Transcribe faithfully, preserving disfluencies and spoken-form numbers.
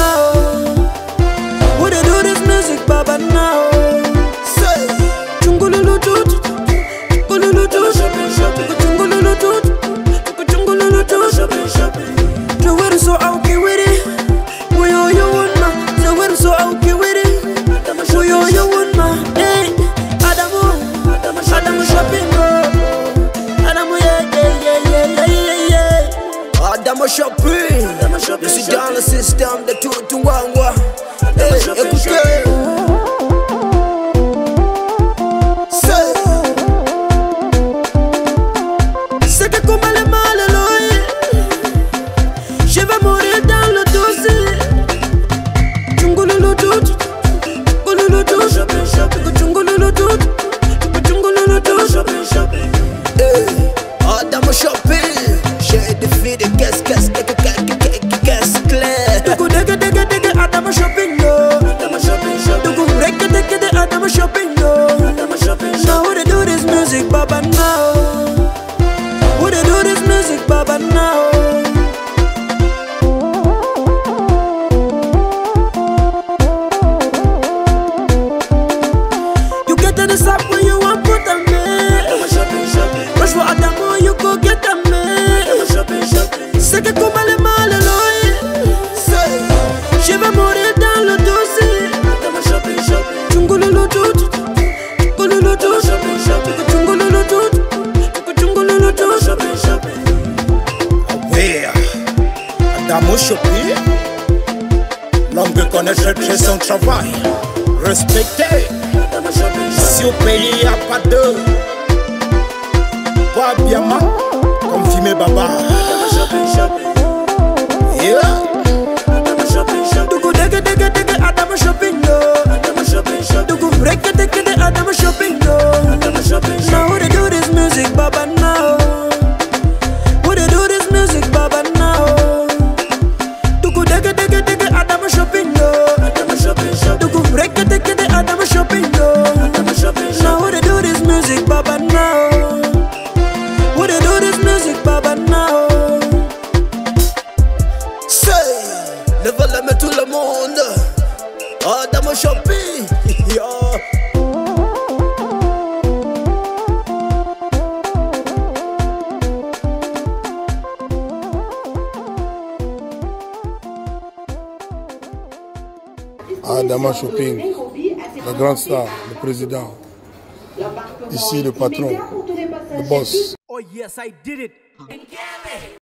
now. We dey do this music, Baba now. Say, chungululu tut, chungululu tut, chungululu tut, chungululu tut. The way so okay with it, we all you want ma. The way so okay with it, we all you want ma. Hey, Adamu, Adamu shopping, Adamu yeah yeah yeah yeah yeah yeah. Adamu shopping, je suis dans le système de tout tout wangwa. Hey, écoutez. C'est que comme le mal est loin, je vais mourir dans le dossier. Chungululu tut, chungululu tut, chungululu tut, chungululu tut. Hey, Adamu shopping, j'ai des filles de caisse, caisse, caisse, caisse, caisse claire. Dugu dege dege dege Adamu shopping no. Dugu reke dege dege Adamu shopping no. Now we dey do this music, Baba now. We dey do this music, Baba now. You get to the shop when you want put them in. Rush for Adamu, you go get them in. C'est que comme le mal est loin, je vais mourir dans le dossier. Chungululu tut, chungululu tut, chungululu tut, chungululu tut. Oui, Adamu shopping. L'homme veut connaître son travail. Respecté. Si au pays y a pas de pas bien mal, confirmé Baba. Yeah. Dugu dege dege dege Adamu shopping no. Dugu reke dege dege Adamu shopping no. Now we dey do this music, Baba now. We dey do this music, Baba now. Dugu dege dege dege Adamu shopping no. Dugu reke dege dege Adamu shopping no. Now we dey do this music, Baba now. We dey do this music, Baba now. Levez la main tout le monde. Adamu shopping. Yeah. Adamu shopping, le grand star, le président. Ici le patron, le boss. Oh yes, I did it.